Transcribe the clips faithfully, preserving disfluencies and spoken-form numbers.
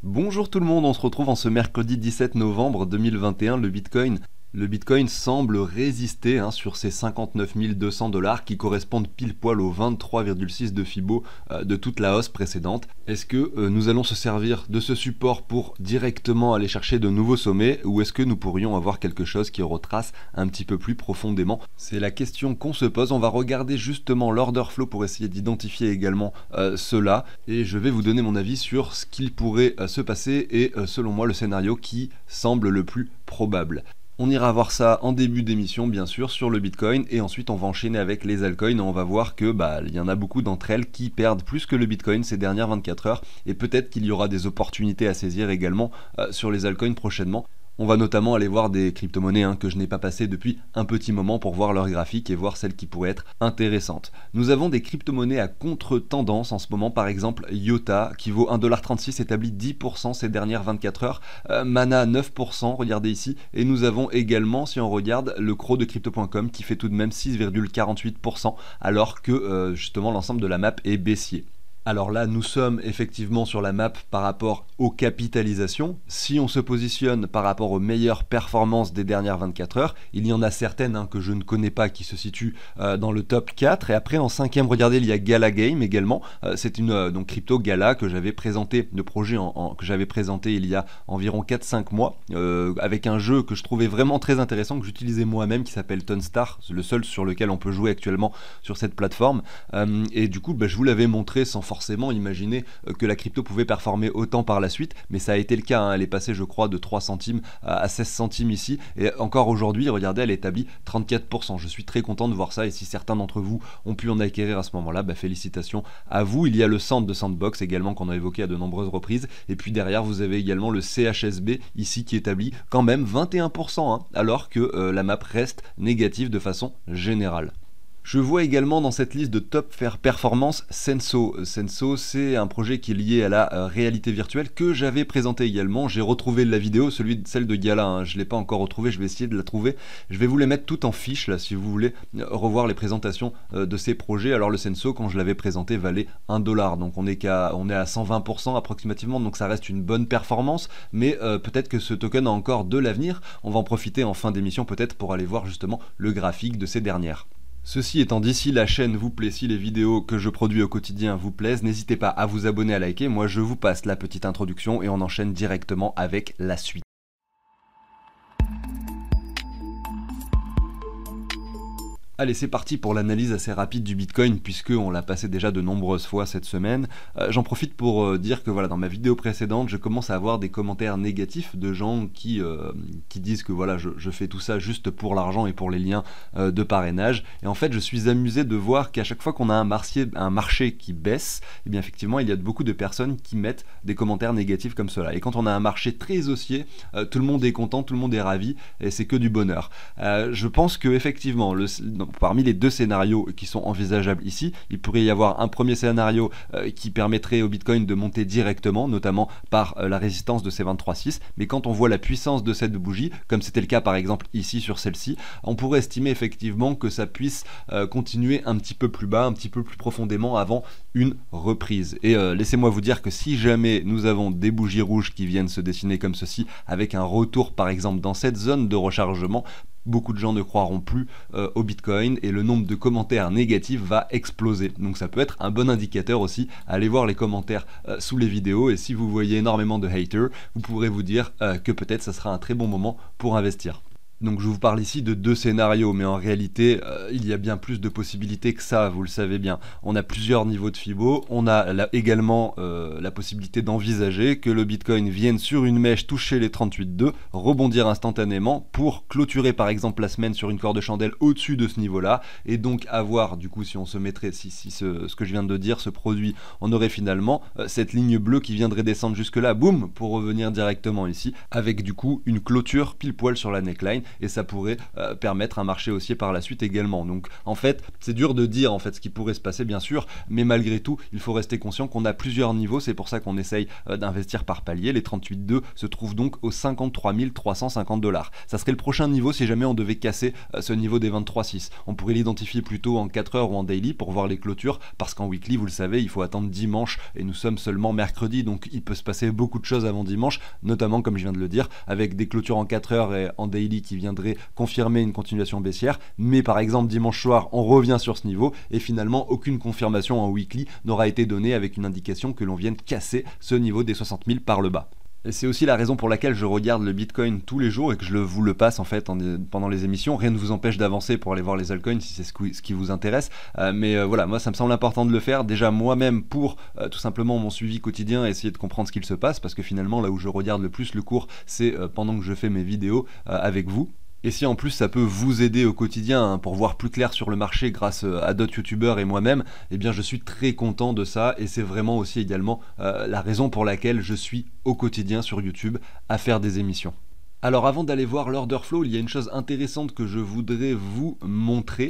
Bonjour tout le monde, on se retrouve en ce mercredi dix-sept novembre deux mille vingt et un, le Bitcoin. Le Bitcoin semble résister hein, sur ces cinquante-neuf mille deux cents dollars qui correspondent pile poil aux vingt-trois virgule six de Fibo euh, de toute la hausse précédente. Est-ce que euh, nous allons se servir de ce support pour directement aller chercher de nouveaux sommets ou est-ce que nous pourrions avoir quelque chose qui retrace un petit peu plus profondément? C'est la question qu'on se pose. On va regarder justement l'order flow pour essayer d'identifier également euh, cela et je vais vous donner mon avis sur ce qu'il pourrait euh, se passer et euh, selon moi le scénario qui semble le plus probable. On ira voir ça en début d'émission bien sûr sur le Bitcoin et ensuite on va enchaîner avec les altcoins et on va voir que bah il y en a beaucoup d'entre elles qui perdent plus que le Bitcoin ces dernières vingt-quatre heures et peut-être qu'il y aura des opportunités à saisir également euh, sur les altcoins prochainement. On va notamment aller voir des crypto-monnaies hein, que je n'ai pas passées depuis un petit moment pour voir leur graphique et voir celles qui pourraient être intéressantes. Nous avons des crypto-monnaies à contre-tendance en ce moment, par exemple Iota qui vaut un dollar trente-six, établi dix pour cent ces dernières vingt-quatre heures, euh, Mana neuf pour cent, regardez ici, et nous avons également, si on regarde, le Crow de crypto point com qui fait tout de même six virgule quarante-huit pour cent alors que euh, justement l'ensemble de la map est baissier. Alors là, nous sommes effectivement sur la map par rapport aux capitalisations. Si on se positionne par rapport aux meilleures performances des dernières vingt-quatre heures, il y en a certaines hein, que je ne connais pas qui se situent euh, dans le top quatre. Et après, en cinquième, regardez, il y a Gala Game également. Euh, c'est une euh, donc crypto Gala que j'avais présenté, le projet en, en, que j'avais présenté il y a environ quatre cinq mois, euh, avec un jeu que je trouvais vraiment très intéressant, que j'utilisais moi-même, qui s'appelle Tonstar, le seul sur lequel on peut jouer actuellement sur cette plateforme. Euh, et du coup, bah, je vous l'avais montré sans forcément forcément imaginer que la crypto pouvait performer autant par la suite, mais ça a été le cas, hein. Elle est passée je crois de trois centimes à seize centimes ici, et encore aujourd'hui, regardez, elle établit trente-quatre pour cent. Je suis très content de voir ça, et si certains d'entre vous ont pu en acquérir à ce moment-là, bah, félicitations à vous. Il y a le centre de Sandbox également qu'on a évoqué à de nombreuses reprises, et puis derrière vous avez également le C H S B ici qui établit quand même vingt et un pour cent, hein, alors que euh, la map reste négative de façon générale. Je vois également dans cette liste de top faire performance Senso. Senso, c'est un projet qui est lié à la euh, réalité virtuelle que j'avais présenté également. J'ai retrouvé la vidéo, celui de celle de Gala, hein. Je ne l'ai pas encore retrouvée, je vais essayer de la trouver. Je vais vous les mettre toutes en fiche là si vous voulez euh, revoir les présentations euh, de ces projets. Alors le Senso, quand je l'avais présenté, valait un dollar. Donc on est, qu'à, on est à cent vingt pour cent approximativement, donc ça reste une bonne performance. Mais euh, peut-être que ce token a encore de l'avenir. On va en profiter en fin d'émission peut-être pour aller voir justement le graphique de ces dernières. Ceci étant dit, si la chaîne vous plaît, si les vidéos que je produis au quotidien vous plaisent, n'hésitez pas à vous abonner, à liker. Moi je vous passe la petite introduction et on enchaîne directement avec la suite. Allez, c'est parti pour l'analyse assez rapide du Bitcoin puisque on l'a passé déjà de nombreuses fois cette semaine. Euh, J'en profite pour euh, dire que voilà, dans ma vidéo précédente, je commence à avoir des commentaires négatifs de gens qui, euh, qui disent que voilà, je, je fais tout ça juste pour l'argent et pour les liens euh, de parrainage. Et en fait, je suis amusé de voir qu'à chaque fois qu'on a un marché, un marché qui baisse, et bien effectivement, il y a beaucoup de personnes qui mettent des commentaires négatifs comme cela. Et quand on a un marché très haussier, euh, tout le monde est content, tout le monde est ravi et c'est que du bonheur. Euh, je pense que effectivement, le parmi les deux scénarios qui sont envisageables ici, il pourrait y avoir un premier scénario euh, qui permettrait au Bitcoin de monter directement, notamment par euh, la résistance de ces vingt-trois virgule six, mais quand on voit la puissance de cette bougie, comme c'était le cas par exemple ici sur celle-ci, on pourrait estimer effectivement que ça puisse euh, continuer un petit peu plus bas, un petit peu plus profondément avant une reprise. Et euh, laissez-moi vous dire que si jamais nous avons des bougies rouges qui viennent se dessiner comme ceci, avec un retour par exemple dans cette zone de rechargement, beaucoup de gens ne croiront plus euh, au Bitcoin et le nombre de commentaires négatifs va exploser. Donc ça peut être un bon indicateur aussi. Allez voir les commentaires euh, sous les vidéos et si vous voyez énormément de haters, vous pourrez vous dire euh, que peut-être ça sera un très bon moment pour investir. Donc je vous parle ici de deux scénarios, mais en réalité, euh, il y a bien plus de possibilités que ça, vous le savez bien. On a plusieurs niveaux de Fibo, on a la, également euh, la possibilité d'envisager que le Bitcoin vienne sur une mèche toucher les trente-huit virgule deux, rebondir instantanément pour clôturer par exemple la semaine sur une corde de chandelle au-dessus de ce niveau-là, et donc avoir, du coup, si on se mettrait, si, si ce, ce que je viens de dire se produit, on aurait finalement euh, cette ligne bleue qui viendrait descendre jusque-là, boum, pour revenir directement ici, avec du coup une clôture pile poil sur la neckline. et ça pourrait euh, permettre un marché haussier par la suite également. Donc en fait, c'est dur de dire en fait ce qui pourrait se passer bien sûr, mais malgré tout, il faut rester conscient qu'on a plusieurs niveaux, c'est pour ça qu'on essaye euh, d'investir par palier. Les trente-huit virgule deux se trouvent donc aux cinquante-trois mille trois cent cinquante dollars. Ça serait le prochain niveau si jamais on devait casser euh, ce niveau des vingt-trois virgule six. On pourrait l'identifier plutôt en quatre heures ou en daily pour voir les clôtures, parce qu'en weekly, vous le savez, il faut attendre dimanche et nous sommes seulement mercredi, donc il peut se passer beaucoup de choses avant dimanche, notamment comme je viens de le dire, avec des clôtures en quatre heures et en daily qui viendraient confirmer une continuation baissière. Mais par exemple, dimanche soir, on revient sur ce niveau et finalement, aucune confirmation en weekly n'aura été donnée avec une indication que l'on vienne casser ce niveau des soixante mille par le bas. Et c'est aussi la raison pour laquelle je regarde le Bitcoin tous les jours et que je le, vous le passe en fait en, pendant les émissions. Rien ne vous empêche d'avancer pour aller voir les altcoins si c'est ce, ce qui vous intéresse. Euh, mais euh, voilà, moi ça me semble important de le faire. Déjà moi-même pour euh, tout simplement mon suivi quotidien, essayer de comprendre ce qu'il se passe, parce que finalement là où je regarde le plus le cours, c'est euh, pendant que je fais mes vidéos euh, avec vous. Et si en plus ça peut vous aider au quotidien hein, pour voir plus clair sur le marché grâce à d'autres youtubeurs et moi-même, eh bien je suis très content de ça, et c'est vraiment aussi également euh, la raison pour laquelle je suis au quotidien sur YouTube à faire des émissions. Alors avant d'aller voir l'order flow, il y a une chose intéressante que je voudrais vous montrer.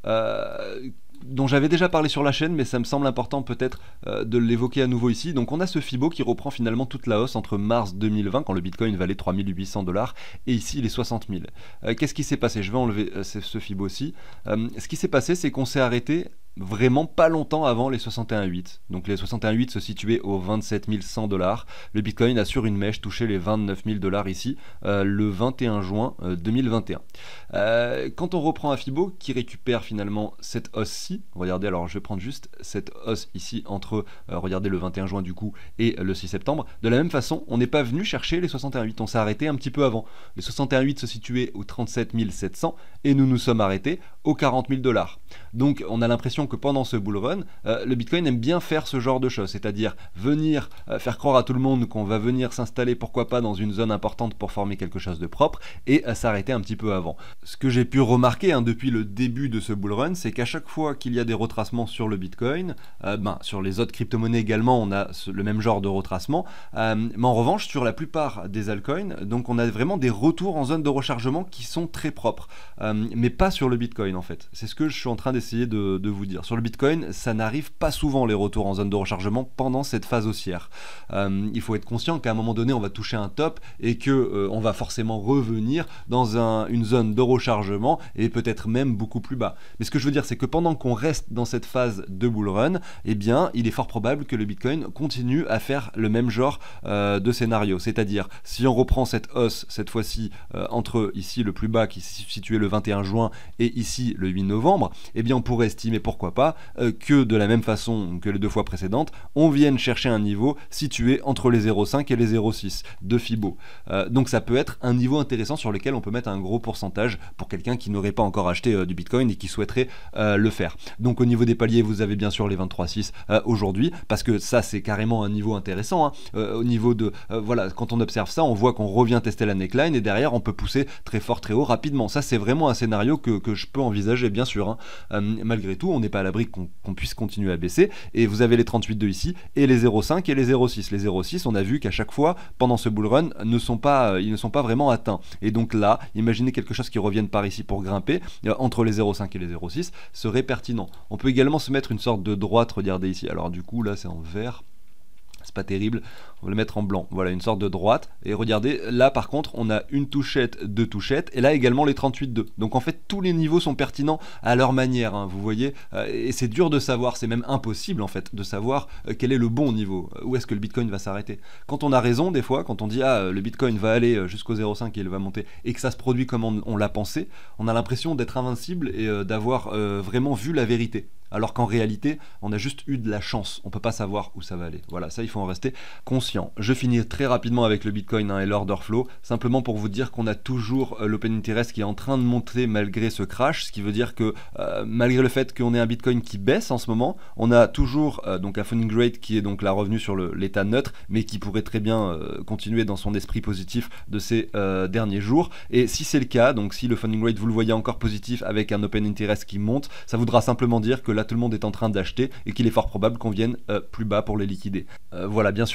Euh, dont j'avais déjà parlé sur la chaîne, mais ça me semble important peut-être euh, de l'évoquer à nouveau ici. Donc on a ce Fibo qui reprend finalement toute la hausse entre mars deux mille vingt, quand le Bitcoin valait trois mille huit cents dollars, et ici les soixante mille. Euh, Qu'est-ce qui s'est passé? Je vais enlever euh, ce Fibo-ci. Euh, ce qui s'est passé, c'est qu'on s'est arrêté vraiment pas longtemps avant les soixante et un virgule huit. Donc les soixante et un virgule huit se situaient aux vingt-sept mille cent dollars. Le Bitcoin a sur une mèche touché les vingt-neuf mille dollars ici, euh, le vingt et un juin euh, deux mille vingt et un. Euh, quand on reprend un Fibo qui récupère finalement cette hausse-ci, regardez, alors je vais prendre juste cette hausse ici entre, euh, regardez, le vingt et un juin du coup et le six septembre. De la même façon, on n'est pas venu chercher les soixante et un virgule huit, on s'est arrêté un petit peu avant. Les soixante et un virgule huit se situaient aux trente-sept mille sept cents et nous nous sommes arrêtés aux quarante mille dollars. Donc on a l'impression que pendant ce bull run, euh, le Bitcoin aime bien faire ce genre de choses, c'est-à-dire venir euh, faire croire à tout le monde qu'on va venir s'installer pourquoi pas dans une zone importante pour former quelque chose de propre et euh, s'arrêter un petit peu avant. Ce que j'ai pu remarquer hein, depuis le début de ce bull run, c'est qu'à chaque fois qu'il y a des retracements sur le Bitcoin, euh, ben, sur les autres crypto-monnaies également on a ce, le même genre de retracement, euh, mais en revanche sur la plupart des altcoins, donc on a vraiment des retours en zone de rechargement qui sont très propres, euh, mais pas sur le Bitcoin en fait. C'est ce que je suis en train d'essayer de, de vous dire. Sur le Bitcoin, ça n'arrive pas souvent les retours en zone de rechargement pendant cette phase haussière. Euh, il faut être conscient qu'à un moment donné, on va toucher un top et que euh, on va forcément revenir dans un, une zone de rechargement et peut-être même beaucoup plus bas. Mais ce que je veux dire, c'est que pendant qu'on reste dans cette phase de bull run, eh bien, il est fort probable que le Bitcoin continue à faire le même genre euh, de scénario. C'est-à-dire, si on reprend cette hausse cette fois-ci euh, entre ici le plus bas qui se situait le vingt et un juin et ici le huit novembre, eh bien, on pourrait estimer pourquoi pas euh, que de la même façon que les deux fois précédentes, on vienne chercher un niveau situé entre les zéro virgule cinq et les zéro virgule six de Fibo. Euh, donc ça peut être un niveau intéressant sur lequel on peut mettre un gros pourcentage pour quelqu'un qui n'aurait pas encore acheté euh, du Bitcoin et qui souhaiterait euh, le faire. Donc au niveau des paliers, vous avez bien sûr les vingt-trois virgule six euh, aujourd'hui, parce que ça c'est carrément un niveau intéressant. Hein. Euh, au niveau de, euh, voilà, quand on observe ça, on voit qu'on revient tester la neckline et derrière on peut pousser très fort, très haut, rapidement. Ça c'est vraiment un scénario que, que je peux envisager bien sûr. Hein. Euh, malgré tout, on n'est pas à l'abri qu'on qu'on puisse continuer à baisser, et vous avez les trente-huit virgule deux ici et les zéro virgule cinq et les zéro virgule six. Les zéro virgule six, on a vu qu'à chaque fois pendant ce bull run ne sont pas, ils ne sont pas vraiment atteints, et donc là imaginez quelque chose qui revienne par ici pour grimper euh, entre les zéro virgule cinq et les zéro virgule six serait pertinent. On peut également se mettre une sorte de droite, regardez ici, alors du coup là c'est en vert, c'est pas terrible, on va le mettre en blanc, voilà, une sorte de droite, et regardez, là par contre on a une touchette, deux touchettes, et là également les trente-huit virgule deux, donc en fait tous les niveaux sont pertinents à leur manière, hein, vous voyez, euh, et c'est dur de savoir, c'est même impossible en fait, de savoir euh, quel est le bon niveau, où est-ce que le Bitcoin va s'arrêter. Quand on a raison des fois, quand on dit ah le Bitcoin va aller jusqu'au zéro virgule cinq et il va monter, et que ça se produit comme on, on l'a pensé, on a l'impression d'être invincible et euh, d'avoir euh, vraiment vu la vérité. Alors qu'en réalité, on a juste eu de la chance, on peut pas savoir où ça va aller. Voilà, ça il faut en rester conscient. Je finis très rapidement avec le Bitcoin hein, et l'order flow, simplement pour vous dire qu'on a toujours euh, l'open interest qui est en train de monter malgré ce crash, ce qui veut dire que euh, malgré le fait qu'on ait un Bitcoin qui baisse en ce moment, on a toujours euh, donc un funding rate qui est donc la revenue sur l'état neutre, mais qui pourrait très bien euh, continuer dans son esprit positif de ces euh, derniers jours. Et si c'est le cas, donc si le funding rate vous le voyez encore positif avec un open interest qui monte, ça voudra simplement dire que là tout le monde est en train d'acheter et qu'il est fort probable qu'on vienne euh, plus bas pour les liquider. Euh, voilà, bien sûr on en reparle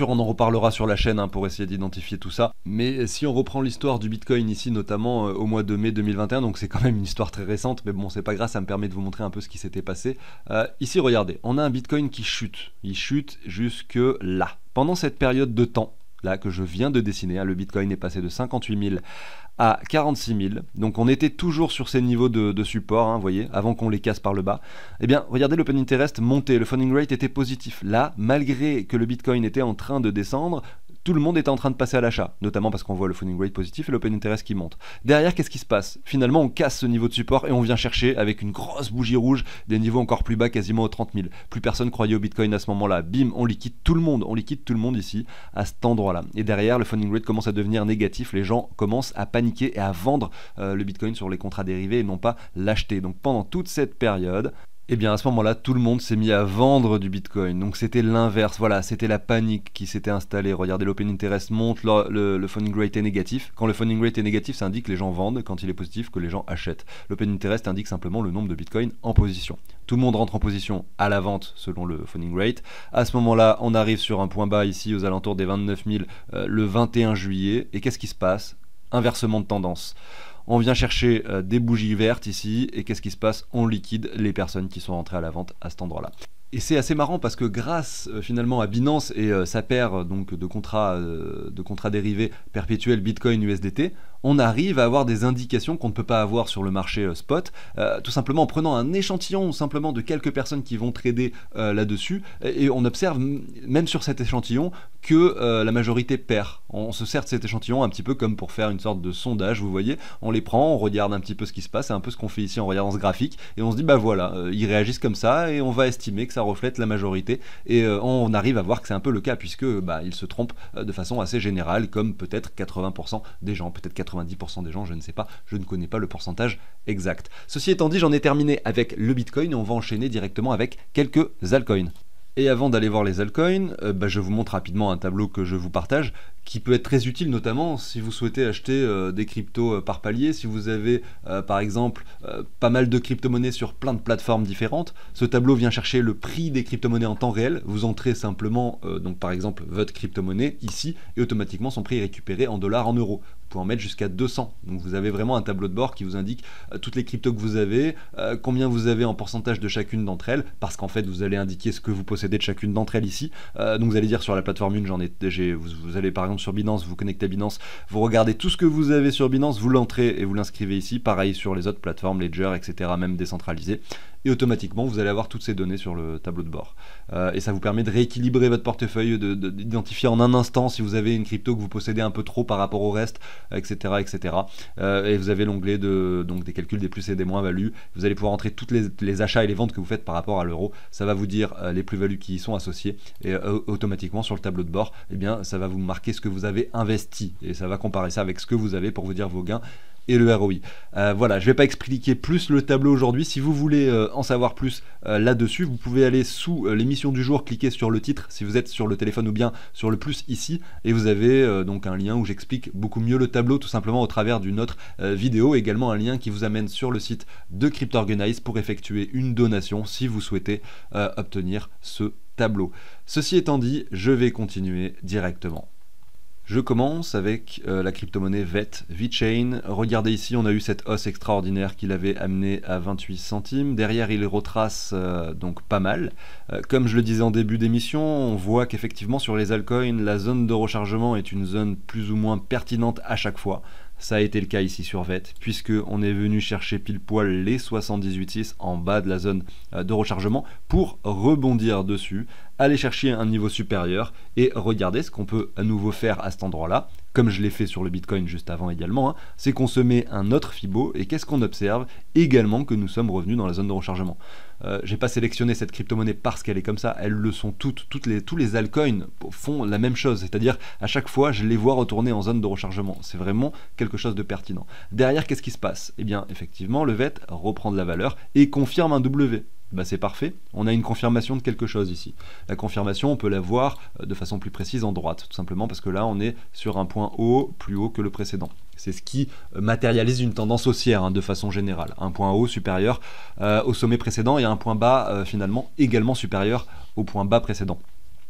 reparlera sur la chaîne hein, pour essayer d'identifier tout ça. Mais si on reprend l'histoire du Bitcoin ici, notamment euh, au mois de mai deux mille vingt et un, donc c'est quand même une histoire très récente, mais bon, c'est pas grave, ça me permet de vous montrer un peu ce qui s'était passé. Euh, ici, regardez, on a un Bitcoin qui chute. Il chute jusque là. Pendant cette période de temps, là, que je viens de dessiner, hein, le Bitcoin est passé de cinquante-huit mille à quarante-six mille, donc on était toujours sur ces niveaux de, de support, hein, vous voyez, avant qu'on les casse par le bas. Eh bien, regardez, l'open interest montait, le funding rate était positif. Là, malgré que le Bitcoin était en train de descendre, tout le monde était en train de passer à l'achat, notamment parce qu'on voit le funding rate positif et l'open interest qui monte. Derrière, qu'est-ce qui se passe? Finalement, on casse ce niveau de support et on vient chercher, avec une grosse bougie rouge, des niveaux encore plus bas, quasiment aux trente mille. Plus personne croyait au Bitcoin à ce moment-là. Bim, on liquide tout le monde, on liquide tout le monde ici, à cet endroit-là. Et derrière, le funding rate commence à devenir négatif, les gens commencent à paniquer et à vendre euh, le Bitcoin sur les contrats dérivés et non pas l'acheter. Donc pendant toute cette période, et eh bien à ce moment-là, tout le monde s'est mis à vendre du Bitcoin. Donc c'était l'inverse, voilà, c'était la panique qui s'était installée. Regardez, l'open interest monte, le, le, le funding rate est négatif. Quand le funding rate est négatif, ça indique que les gens vendent. Quand il est positif, que les gens achètent. L'open interest indique simplement le nombre de Bitcoin en position. Tout le monde rentre en position à la vente selon le funding rate. À ce moment-là, on arrive sur un point bas ici aux alentours des vingt-neuf mille euh, le vingt et un juillet. Et qu'est-ce qui se passe? Inversement de tendance. On vient chercher euh, des bougies vertes ici, et qu'est-ce qui se passe? On liquide les personnes qui sont rentrées à la vente à cet endroit-là. Et c'est assez marrant parce que grâce euh, finalement à Binance et euh, sa paire donc, de, contrats, euh, de contrats dérivés perpétuels Bitcoin U S D T, on arrive à avoir des indications qu'on ne peut pas avoir sur le marché euh, spot, euh, tout simplement en prenant un échantillon ou simplement de quelques personnes qui vont trader euh, là-dessus, et, et on observe même sur cet échantillon que euh, la majorité perd. On se sert de cet échantillon un petit peu comme pour faire une sorte de sondage, vous voyez, on les prend, on regarde un petit peu ce qui se passe, c'est un peu ce qu'on fait ici en regardant ce graphique, et on se dit bah voilà, euh, ils réagissent comme ça, et on va estimer que ça reflète la majorité, et euh, on arrive à voir que c'est un peu le cas, puisque bah, ils se trompent euh, de façon assez générale, comme peut-être quatre-vingts pour cent des gens, peut-être quatre-vingt-dix pour cent des gens, je ne sais pas, je ne connais pas le pourcentage exact. Ceci étant dit, j'en ai terminé avec le Bitcoin, et on va enchaîner directement avec quelques altcoins. Et avant d'aller voir les altcoins, euh, bah, je vous montre rapidement un tableau que je vous partage, qui peut être très utile notamment si vous souhaitez acheter euh, des cryptos euh, par palier, si vous avez euh, par exemple euh, pas mal de crypto-monnaies sur plein de plateformes différentes. Ce tableau vient chercher le prix des crypto-monnaies en temps réel, vous entrez simplement euh, donc par exemple votre crypto-monnaie ici, et automatiquement son prix est récupéré en dollars, en euros. Vous pouvez en mettre jusqu'à deux cents, donc vous avez vraiment un tableau de bord qui vous indique euh, toutes les cryptos que vous avez, euh, combien vous avez en pourcentage de chacune d'entre elles, parce qu'en fait vous allez indiquer ce que vous possédez de chacune d'entre elles ici, euh, donc vous allez dire sur la plateforme une, j'en ai, j'ai, vous, vous allez par exemple sur Binance, vous connectez à Binance, vous regardez tout ce que vous avez sur Binance, vous l'entrez et vous l'inscrivez ici, pareil sur les autres plateformes, Ledger, et cetera, même décentralisées, et automatiquement vous allez avoir toutes ces données sur le tableau de bord. Euh, et ça vous permet de rééquilibrer votre portefeuille, de, de, d'identifier en un instant si vous avez une crypto que vous possédez un peu trop par rapport au reste, et cetera, et cetera. Euh, et vous avez l'onglet de, donc des calculs des plus et des moins-values. Vous allez pouvoir entrer toutes les, les achats et les ventes que vous faites par rapport à l'euro. Ça va vous dire euh, les plus-values qui y sont associées, et euh, automatiquement sur le tableau de bord, eh bien, ça va vous marquer ce que vous avez investi, et ça va comparer ça avec ce que vous avez pour vous dire vos gains et le R O I. Euh, voilà, je ne vais pas expliquer plus le tableau aujourd'hui. Si vous voulez euh, en savoir plus euh, là-dessus, vous pouvez aller sous euh, l'émission du jour, cliquer sur le titre si vous êtes sur le téléphone ou bien sur le plus ici, et vous avez euh, donc un lien où j'explique beaucoup mieux le tableau, tout simplement au travers d'une autre euh, vidéo, également un lien qui vous amène sur le site de CryptOrganize pour effectuer une donation si vous souhaitez euh, obtenir ce tableau. Ceci étant dit, je vais continuer directement. Je commence avec euh, la crypto-monnaie V E T, VeChain. Regardez ici, on a eu cette hausse extraordinaire qui l'avait amené à vingt-huit centimes. Derrière, il retrace euh, donc pas mal. Euh, comme je le disais en début d'émission, on voit qu'effectivement sur les altcoins, la zone de rechargement est une zone plus ou moins pertinente à chaque fois. Ça a été le cas ici sur V E T, puisqu'on est venu chercher pile poil les soixante-dix-huit virgule six en bas de la zone de rechargement pour rebondir dessus, aller chercher un niveau supérieur et regarder ce qu'on peut à nouveau faire à cet endroit-là, comme je l'ai fait sur le Bitcoin juste avant également, hein, c'est qu'on se met un autre Fibo, et qu'est-ce qu'on observe? Également que nous sommes revenus dans la zone de rechargement. Euh, j'ai pas sélectionné cette crypto-monnaie parce qu'elle est comme ça, elles le sont toutes, toutes les, tous les altcoins font la même chose, c'est-à-dire à chaque fois je les vois retourner en zone de rechargement, c'est vraiment quelque chose de pertinent. Derrière, qu'est-ce qui se passe? Eh bien effectivement le V E T reprend de la valeur et confirme un W. Bah c'est parfait, on a une confirmation de quelque chose ici. La confirmation, on peut la voir de façon plus précise en droite, tout simplement parce que là on est sur un point haut plus haut que le précédent. C'est ce qui matérialise une tendance haussière hein, de façon générale. Un point haut supérieur euh, au sommet précédent et un point bas euh, finalement également supérieur au point bas précédent.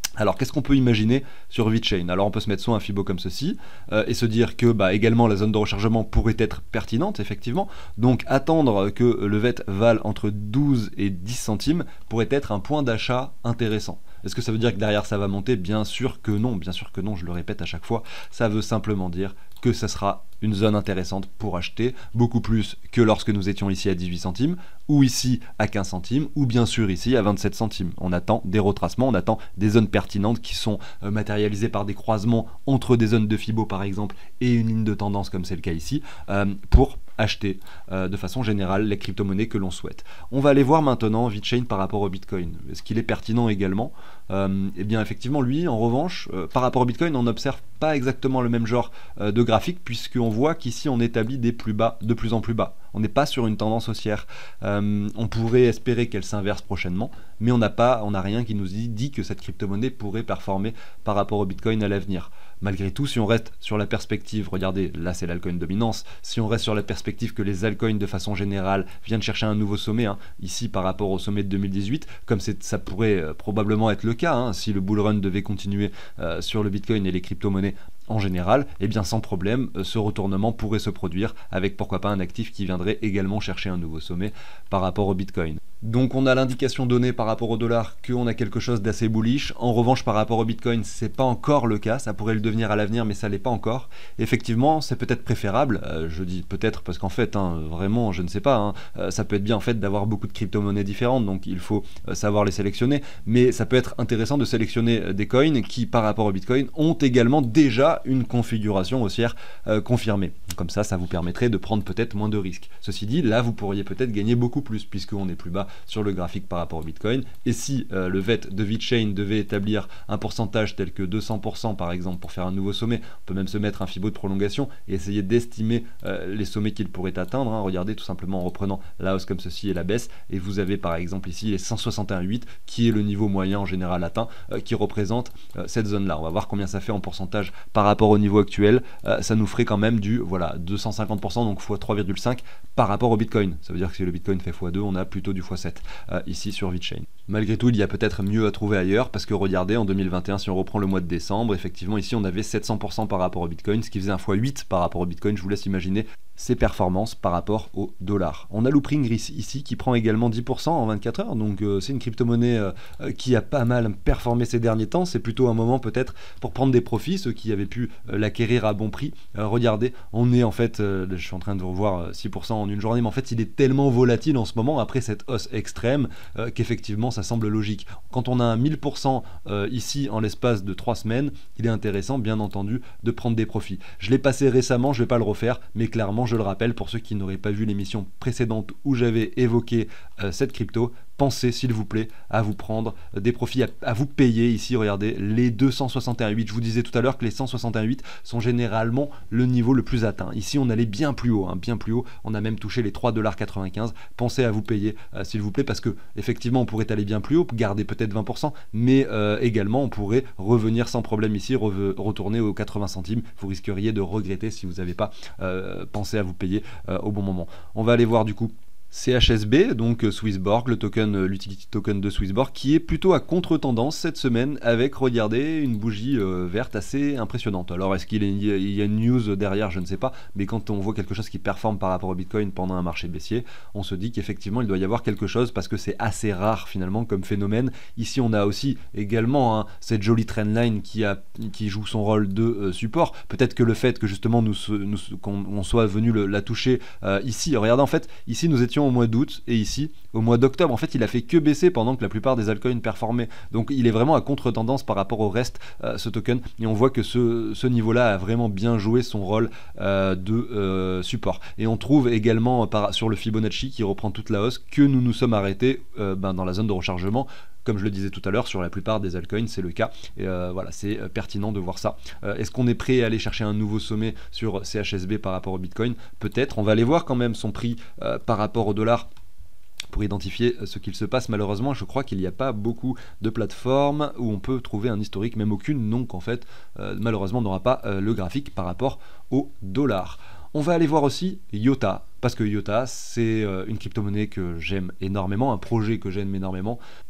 Alors qu'est-ce qu'on peut imaginer sur VeChain? Alors on peut se mettre soit un Fibo comme ceci, euh, et se dire que bah, également la zone de rechargement pourrait être pertinente, effectivement. Donc attendre que le V E T vale entre douze et dix centimes pourrait être un point d'achat intéressant. Est-ce que ça veut dire que derrière ça va monter? Bien sûr que non, bien sûr que non, je le répète à chaque fois. Ça veut simplement dire que ça sera une zone intéressante pour acheter, beaucoup plus que lorsque nous étions ici à dix-huit centimes, ou ici à quinze centimes, ou bien sûr ici à vingt-sept centimes. On attend des retracements, on attend des zones pertinentes qui sont euh, matérialisées par des croisements entre des zones de Fibo par exemple et une ligne de tendance comme c'est le cas ici, euh, pour acheter euh, de façon générale les crypto-monnaies que l'on souhaite. On va aller voir maintenant VeChain par rapport au Bitcoin. Est-ce qu'il est pertinent également? euh, Eh bien effectivement lui en revanche, euh, par rapport au Bitcoin, on n'observe pas exactement le même genre euh, de graphique, puisqu'on voit qu'ici on établit des plus bas, de plus en plus bas. On n'est pas sur une tendance haussière. Euh, on pourrait espérer qu'elle s'inverse prochainement, mais on n'a pas, on n'a rien qui nous dit, dit que cette crypto-monnaie pourrait performer par rapport au Bitcoin à l'avenir. Malgré tout, si on reste sur la perspective, regardez, là c'est l'altcoin dominance, si on reste sur la perspective que les altcoins de façon générale viennent chercher un nouveau sommet, hein, ici par rapport au sommet de deux mille dix-huit, comme ça pourrait euh, probablement être le cas, hein, si le bull run devait continuer euh, sur le Bitcoin et les crypto-monnaies en général, eh bien sans problème, ce retournement pourrait se produire avec pourquoi pas un actif qui viendrait également chercher un nouveau sommet par rapport au Bitcoin. Donc on a l'indication donnée par rapport au dollar qu'on a quelque chose d'assez bullish. En revanche, par rapport au Bitcoin, c'est pas encore le cas. Ça pourrait le devenir à l'avenir, mais ça l'est pas encore. Effectivement, c'est peut-être préférable. Euh, je dis peut-être parce qu'en fait, hein, vraiment, je ne sais pas. Hein, euh, ça peut être bien en fait d'avoir beaucoup de crypto-monnaies différentes, donc il faut euh, savoir les sélectionner. Mais ça peut être intéressant de sélectionner euh, des coins qui, par rapport au Bitcoin, ont également déjà une configuration haussière euh, confirmée. Comme ça, ça vous permettrait de prendre peut-être moins de risques. Ceci dit, là, vous pourriez peut-être gagner beaucoup plus puisqu'on est plus bas sur le graphique par rapport au Bitcoin. Et si euh, le V E T de VeChain devait établir un pourcentage tel que deux cents pour cent par exemple pour faire un nouveau sommet, on peut même se mettre un Fibo de prolongation et essayer d'estimer euh, les sommets qu'il pourrait atteindre. Hein. Regardez tout simplement en reprenant la hausse comme ceci et la baisse, et vous avez par exemple ici les cent soixante et un virgule huit qui est le niveau moyen en général atteint, euh, qui représente euh, cette zone là. On va voir combien ça fait en pourcentage par rapport au niveau actuel. Euh, ça nous ferait quand même du voilà deux cent cinquante pour cent, donc fois trois virgule cinq par rapport au Bitcoin. Ça veut dire que si le Bitcoin fait fois deux, on a plutôt du fois sept euh, ici sur VeChain. Malgré tout, il y a peut-être mieux à trouver ailleurs, parce que regardez, en deux mille vingt et un, si on reprend le mois de décembre, effectivement ici on avait sept cents pour cent par rapport au Bitcoin, ce qui faisait un fois huit par rapport au Bitcoin. Je vous laisse imaginer ses performances par rapport au dollar. On a Loopring ici qui prend également dix pour cent en vingt-quatre heures, donc euh, c'est une crypto-monnaie euh, qui a pas mal performé ces derniers temps. C'est plutôt un moment peut-être pour prendre des profits, ceux qui avaient pu euh, l'acquérir à bon prix. Euh, regardez, on est en fait, euh, je suis en train de revoir euh, six pour cent en une journée, mais en fait il est tellement volatile en ce moment après cette hausse extrême euh, qu'effectivement ça semble logique. Quand on a un mille pour cent euh, ici en l'espace de trois semaines, il est intéressant bien entendu de prendre des profits. Je l'ai passé récemment, je ne vais pas le refaire, mais clairement je le rappelle pour ceux qui n'auraient pas vu l'émission précédente où j'avais évoqué euh, cette crypto, pensez s'il vous plaît à vous prendre des profits, à, à vous payer ici, regardez, les deux cent soixante et un virgule huit. Je vous disais tout à l'heure que les cent soixante et un virgule huit sont généralement le niveau le plus atteint. Ici on allait bien plus haut, hein, bien plus haut, on a même touché les trois dollars quatre-vingt-quinze. Pensez à vous payer euh, s'il vous plaît, parce que effectivement on pourrait aller bien plus haut, garder peut-être vingt pour cent, mais euh, également on pourrait revenir sans problème ici, re retourner aux quatre-vingts centimes. Vous risqueriez de regretter si vous n'avez pas euh, pensé à vous payer euh, au bon moment. On va aller voir du coup C H S B, donc Swissborg, le token, l'utility token de Swissborg, qui est plutôt à contre-tendance cette semaine avec, regardez, une bougie euh, verte assez impressionnante. Alors est-ce qu'il y a une news derrière, je ne sais pas, mais quand on voit quelque chose qui performe par rapport au Bitcoin pendant un marché baissier, on se dit qu'effectivement il doit y avoir quelque chose parce que c'est assez rare finalement comme phénomène. Ici on a aussi également hein, cette jolie trendline qui, a, qui joue son rôle de euh, support. Peut-être que le fait que justement nous, nous, qu'on soit venu le, la toucher euh, ici, regardez en fait, ici nous étions au mois d'août et ici au mois d'octobre en fait il a fait que baisser pendant que la plupart des altcoins performaient, donc il est vraiment à contre-tendance par rapport au reste euh, ce token, et on voit que ce, ce niveau là a vraiment bien joué son rôle euh, de euh, support. Et on trouve également par, sur le Fibonacci qui reprend toute la hausse que nous nous sommes arrêtés euh, ben, dans la zone de rechargement. Comme je le disais tout à l'heure, sur la plupart des altcoins, c'est le cas. Et euh, voilà, c'est pertinent de voir ça. Euh, Est-ce qu'on est prêt à aller chercher un nouveau sommet sur C H S B par rapport au Bitcoin? Peut-être. On va aller voir quand même son prix euh, par rapport au dollar pour identifier ce qu'il se passe. Malheureusement, je crois qu'il n'y a pas beaucoup de plateformes où on peut trouver un historique, même aucune. Donc en fait, euh, malheureusement, on n'aura pas euh, le graphique par rapport au dollar. On va aller voir aussi I O T A, parce que I O T A, c'est euh, une crypto-monnaie que j'aime énormément, un projet que j'aime énormément.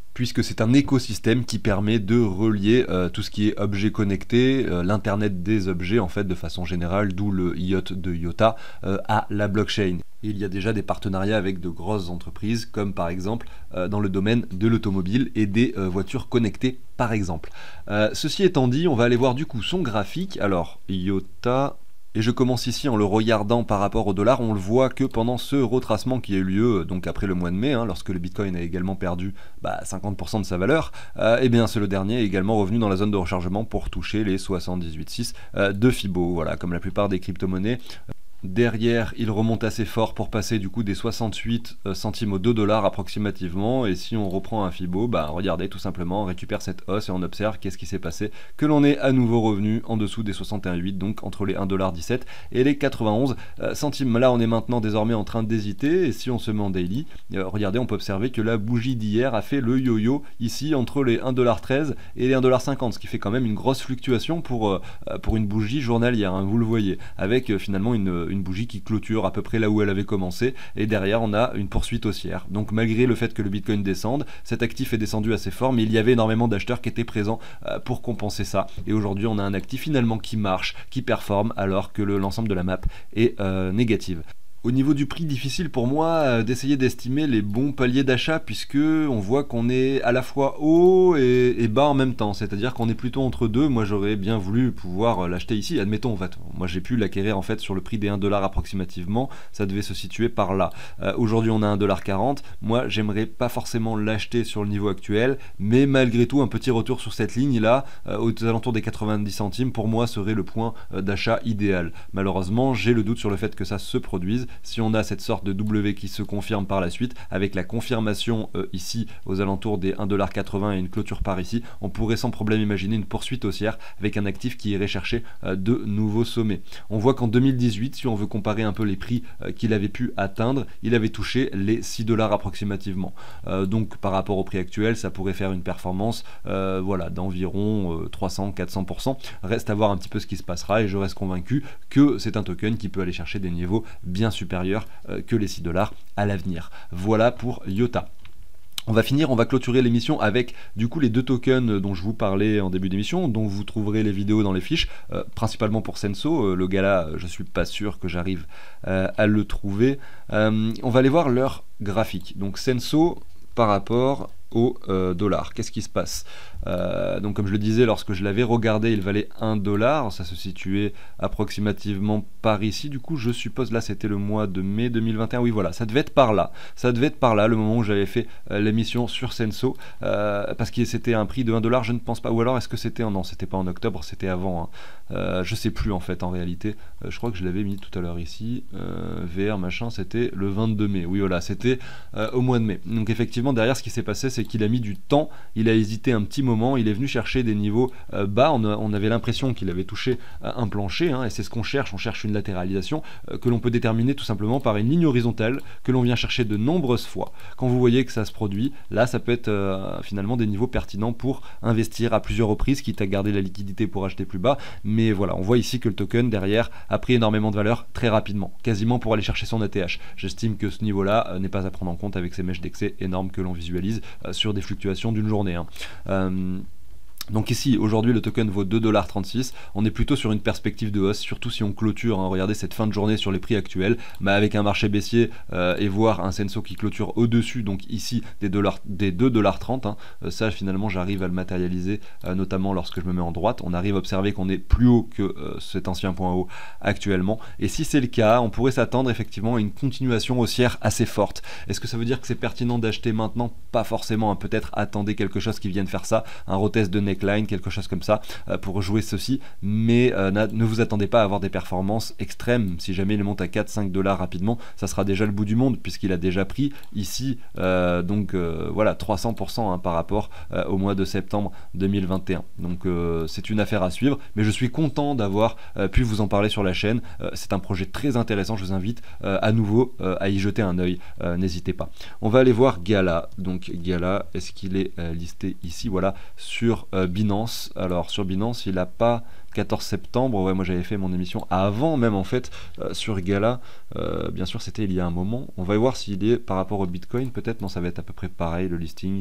puisque c'est un écosystème qui permet de relier euh, tout ce qui est objets connectés, euh, l'internet des objets en fait de façon générale, d'où le I O T de IOTA, euh, à la blockchain. Et il y a déjà des partenariats avec de grosses entreprises, comme par exemple euh, dans le domaine de l'automobile et des euh, voitures connectées par exemple. Euh, ceci étant dit, on va aller voir du coup son graphique. Alors IOTA... Et je commence ici en le regardant par rapport au dollar, on le voit que pendant ce retracement qui a eu lieu, donc après le mois de mai, hein, lorsque le Bitcoin a également perdu bah, cinquante pour cent de sa valeur, euh, et bien c'est le dernier est également revenu dans la zone de rechargement pour toucher les soixante-dix-huit virgule six euh, de Fibo, voilà, comme la plupart des crypto-monnaies. Derrière, il remonte assez fort pour passer du coup des soixante-huit centimes aux deux dollars approximativement. Et si on reprend un Fibo, bah regardez tout simplement, on récupère cette hausse et on observe qu'est-ce qui s'est passé, que l'on est à nouveau revenu en dessous des soixante et un virgule huit, donc entre les un dollar dix-sept et les quatre-vingt-onze centimes. Là, on est maintenant désormais en train d'hésiter. Et si on se met en daily, euh, regardez, on peut observer que la bougie d'hier a fait le yo-yo ici entre les un dollar treize et les un dollar cinquante, ce qui fait quand même une grosse fluctuation pour, euh, pour une bougie journalière, hein, vous le voyez, avec euh, finalement une une bougie qui clôture à peu près là où elle avait commencé, et derrière on a une poursuite haussière. Donc malgré le fait que le Bitcoin descende, cet actif est descendu assez fort, mais il y avait énormément d'acheteurs qui étaient présents euh, pour compenser ça, et aujourd'hui on a un actif finalement qui marche, qui performe, alors que l'ensemble de la map est euh, négative. Au niveau du prix, difficile pour moi euh, d'essayer d'estimer les bons paliers d'achat, puisque on voit qu'on est à la fois haut et, et bas en même temps, c'est-à-dire qu'on est plutôt entre deux. Moi j'aurais bien voulu pouvoir euh, l'acheter ici, admettons en fait, moi j'ai pu l'acquérir en fait sur le prix des un dollar approximativement, ça devait se situer par là. Euh, aujourd'hui on a un dollar quarante, moi j'aimerais pas forcément l'acheter sur le niveau actuel, mais malgré tout un petit retour sur cette ligne là, euh, aux alentours des quatre-vingt-dix centimes, pour moi serait le point euh, d'achat idéal. Malheureusement j'ai le doute sur le fait que ça se produise. Si on a cette sorte de W qui se confirme par la suite, avec la confirmation euh, ici aux alentours des un dollar quatre-vingts et une clôture par ici, on pourrait sans problème imaginer une poursuite haussière avec un actif qui irait chercher euh, de nouveaux sommets. On voit qu'en deux mille dix-huit, si on veut comparer un peu les prix euh, qu'il avait pu atteindre, il avait touché les six dollars approximativement. Euh, donc par rapport au prix actuel, ça pourrait faire une performance euh, voilà, d'environ euh, trois cents à quatre cents pour cent. Reste à voir un petit peu ce qui se passera, et je reste convaincu que c'est un token qui peut aller chercher des niveaux bien supérieurs que les six dollars à l'avenir. Voilà pour IOTA. On va finir, on va clôturer l'émission avec du coup les deux tokens dont je vous parlais en début d'émission, dont vous trouverez les vidéos dans les fiches, euh, principalement pour Senso. Euh, le gars là, je suis pas sûr que j'arrive euh, à le trouver. Euh, on va aller voir leur graphique. Donc Senso par rapport au euh, dollar. Qu'est-ce qui se passe? euh, Donc comme je le disais, lorsque je l'avais regardé, il valait un dollar, ça se situait approximativement par ici, du coup je suppose, là c'était le mois de mai deux mille vingt et un, oui voilà, ça devait être par là, ça devait être par là, le moment où j'avais fait euh, l'émission sur Senso, euh, parce que c'était un prix de un dollar, je ne pense pas, ou alors est-ce que c'était, non c'était pas en octobre, c'était avant, hein. euh, je sais plus en fait en réalité, euh, je crois que je l'avais mis tout à l'heure ici, euh, V R machin, c'était le vingt-deux mai, oui voilà, c'était euh, au mois de mai. Donc effectivement derrière ce qui s'est passé, c'est qu'il a mis du temps, il a hésité un petit moment, il est venu chercher des niveaux euh, bas, on, a, on avait l'impression qu'il avait touché euh, un plancher, hein, et c'est ce qu'on cherche, on cherche une latéralisation euh, que l'on peut déterminer tout simplement par une ligne horizontale que l'on vient chercher de nombreuses fois. Quand vous voyez que ça se produit, là ça peut être euh, finalement des niveaux pertinents pour investir à plusieurs reprises, quitte à garder la liquidité pour acheter plus bas, mais voilà, on voit ici que le token derrière a pris énormément de valeur très rapidement, quasiment pour aller chercher son A T H. J'estime que ce niveau-là euh, n'est pas à prendre en compte avec ces mèches d'excès énormes que l'on visualise euh, sur des fluctuations d'une journée, hein. Euh, Donc ici, aujourd'hui, le token vaut deux dollars trente-six. On est plutôt sur une perspective de hausse, surtout si on clôture, hein, regardez cette fin de journée sur les prix actuels, mais avec un marché baissier euh, et voir un Senso qui clôture au-dessus, donc ici, des, dollars, des deux dollars trente. Hein, euh, ça, finalement, j'arrive à le matérialiser, euh, notamment lorsque je me mets en droite. On arrive à observer qu'on est plus haut que euh, cet ancien point haut actuellement. Et si c'est le cas, on pourrait s'attendre effectivement à une continuation haussière assez forte. Est-ce que ça veut dire que c'est pertinent d'acheter maintenant? Pas forcément, hein. Peut-être attendez quelque chose qui vienne faire ça, un retest de neckline, quelque chose comme ça, euh, pour jouer ceci, mais euh, ne vous attendez pas à avoir des performances extrêmes. Si jamais il monte à quatre à cinq dollars rapidement, ça sera déjà le bout du monde, puisqu'il a déjà pris ici, euh, donc euh, voilà, trois cents pour cent, hein, par rapport euh, au mois de septembre deux mille vingt et un. Donc euh, c'est une affaire à suivre, mais je suis content d'avoir euh, pu vous en parler sur la chaîne. Euh, c'est un projet très intéressant, je vous invite euh, à nouveau euh, à y jeter un œil, euh, n'hésitez pas. On va aller voir Gala. Donc Gala, est-ce qu'il est euh, listé ici? Voilà, sur euh, Binance. Alors sur Binance, il n'a pas quatorze septembre, ouais, moi j'avais fait mon émission avant même en fait euh, sur Gala, euh, bien sûr c'était il y a un moment. On va voir s'il est par rapport au Bitcoin, peut-être, non, ça va être à peu près pareil le listing.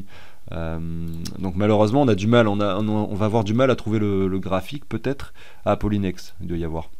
Euh, donc malheureusement, on a du mal, on, a, on, on va avoir du mal à trouver le, le graphique, peut-être. À Polynex, il doit y avoir.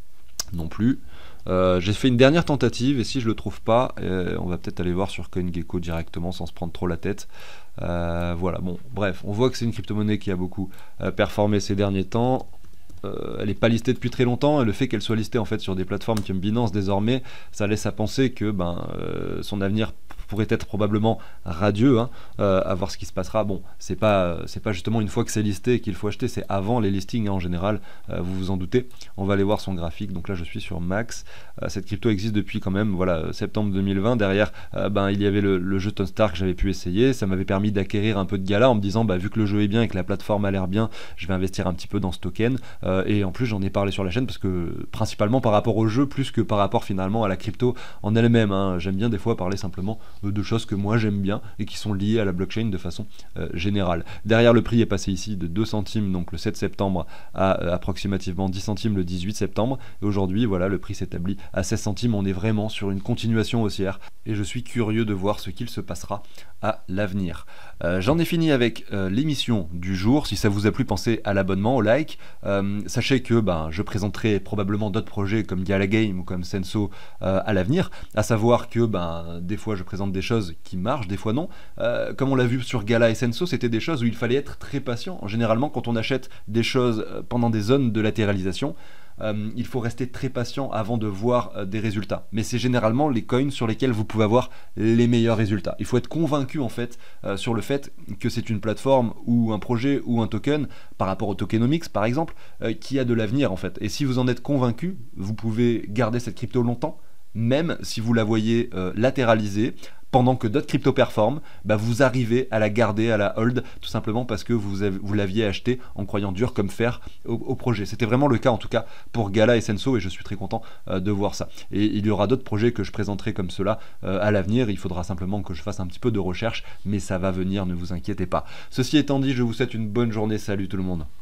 Non plus. Euh, j'ai fait une dernière tentative et si je le trouve pas, euh, on va peut-être aller voir sur CoinGecko directement sans se prendre trop la tête. Euh, voilà, bon, bref, on voit que c'est une crypto-monnaie qui a beaucoup euh, performé ces derniers temps. Euh, elle n'est pas listée depuis très longtemps et le fait qu'elle soit listée en fait sur des plateformes comme Binance désormais, ça laisse à penser que ben, euh, son avenir pourrait être probablement radieux, hein, euh, à voir ce qui se passera. Bon, c'est pas, c'est pas justement une fois que c'est listé qu'il faut acheter, c'est avant les listings, hein, en général, euh, vous vous en doutez. On va aller voir son graphique, donc là je suis sur Max. Euh, cette crypto existe depuis quand même, voilà, septembre deux mille vingt. Derrière, euh, ben, il y avait le, le jeu Tonstar que j'avais pu essayer, ça m'avait permis d'acquérir un peu de gala en me disant, bah, vu que le jeu est bien et que la plateforme a l'air bien, je vais investir un petit peu dans ce token. Euh, et en plus j'en ai parlé sur la chaîne parce que principalement par rapport au jeu plus que par rapport finalement à la crypto en elle-même, hein. J'aime bien des fois parler simplement de choses que moi j'aime bien et qui sont liées à la blockchain de façon euh, générale. Derrière, le prix est passé ici de deux centimes donc le sept septembre à euh, approximativement dix centimes le dix-huit septembre et aujourd'hui voilà, le prix s'établit à seize centimes. On est vraiment sur une continuation haussière et je suis curieux de voir ce qu'il se passera à l'avenir. Euh, j'en ai fini avec euh, l'émission du jour. Si ça vous a plu, pensez à l'abonnement, au like. Euh, sachez que ben, je présenterai probablement d'autres projets comme Gala Game ou comme Senso euh, à l'avenir, à savoir que ben, des fois je présente des choses qui marchent, des fois non. Euh, comme on l'a vu sur Gala et Senso, c'était des choses où il fallait être très patient. Généralement, quand on achète des choses pendant des zones de latéralisation, Euh, il faut rester très patient avant de voir euh, des résultats. Mais c'est généralement les coins sur lesquels vous pouvez avoir les meilleurs résultats. Il faut être convaincu en fait euh, sur le fait que c'est une plateforme ou un projet ou un token par rapport au tokenomics par exemple euh, qui a de l'avenir en fait. Et si vous en êtes convaincu, vous pouvez garder cette crypto longtemps, même si vous la voyez euh, latéraliser pendant que d'autres cryptos performent, bah vous arrivez à la garder, à la hold, tout simplement parce que vous, avez, vous l'aviez acheté en croyant dur comme fer au, au projet. C'était vraiment le cas en tout cas pour Gala et Senso et je suis très content euh, de voir ça. Et il y aura d'autres projets que je présenterai comme cela euh, à l'avenir, il faudra simplement que je fasse un petit peu de recherche, mais ça va venir, ne vous inquiétez pas. Ceci étant dit, je vous souhaite une bonne journée, salut tout le monde.